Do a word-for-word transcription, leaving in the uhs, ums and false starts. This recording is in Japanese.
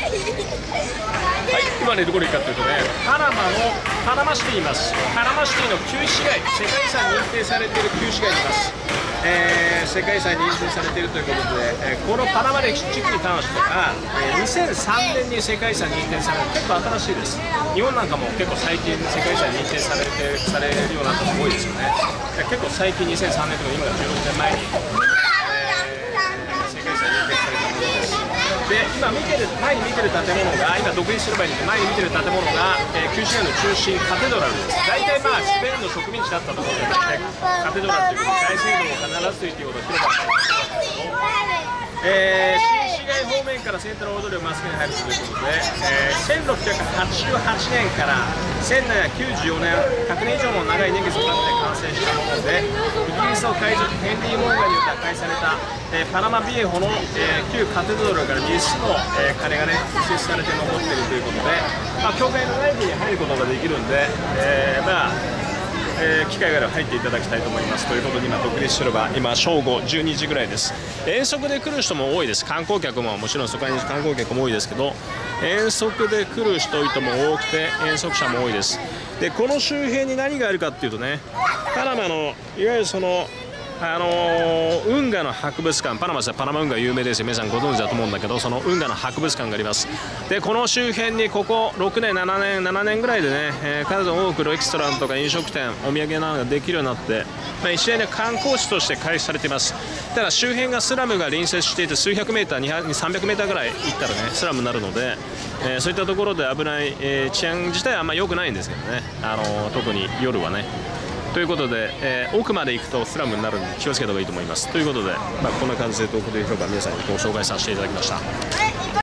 はい、今ねどこに行くかというとね、パナマのパナマシティにいます。パナマシティの旧市街、世界遺産認定されている旧市街にいます。えー、世界遺産に認定されているということで、えー、このパナマ歴史地区に関しては、えー、にせんさんねんに世界遺産認定される、結構新しいです。日本なんかも結構最近世界遺産認定されてされるようになったのが多いですよね。結構最近にせんさんねんとか今からじゅうろくねんまえに、えー、世界遺産認定されたものです。で、今見てる前に見てる建物が、今独立する前に前に見てる建物が、えー、旧市街の中心カテドラルです。大体まあスペインの植民地だったところで、ね、カテドラルということで大聖堂を必ずと言っていいほど広場がありますけど、えー、新市街方面からセントラル大通りをまっすぐに入るということで、えー、せんろっぴゃくはちじゅうはちねんからせんななひゃくきゅうじゅうよねん、ひゃくねん以上も長い年月をかけて完成したもので、イギリスの海賊ヘンリー・モーガンによって破壊された、えー、パナマビエホの、えー、旧カテドラルからみっつの、えー、鐘がね設置されて残っているということで、まあ、教会の内部に入ることができるんで、えー、まあえー、機会があれば入っていただきたいと思います。ということで今独立広場、今正午じゅうにじぐらいです。遠足で来る人も多いです。観光客ももちろんそこに観光客も多いですけど、遠足で来る人々も多くて遠足者も多いです。でこの周辺に何があるかっていうとね、パナマのいわゆるそのあのー、運河の博物館、パナマでパナマ運河有名ですよ、皆さんご存知だと思うんだけど、その運河の博物館があります。でこの周辺にこころくねんななねんななねんぐらいでね、えー、数多くレストランとか飲食店、お土産などができるようになって、まあ、一連で観光地として開始されています。ただ周辺がスラムが隣接していて、数百メーター、にひゃく、さんびゃくメーターぐらい行ったらねスラムになるので、えー、そういったところで危ない、えー、治安自体はあんまり良くないんですけどね、あのー、特に夜はね。ということで、えー、奥まで行くとスラムになるので気をつけた方がいいと思います。ということで、まあ、こんな感じで東北で広場皆さんにご紹介させていただきました。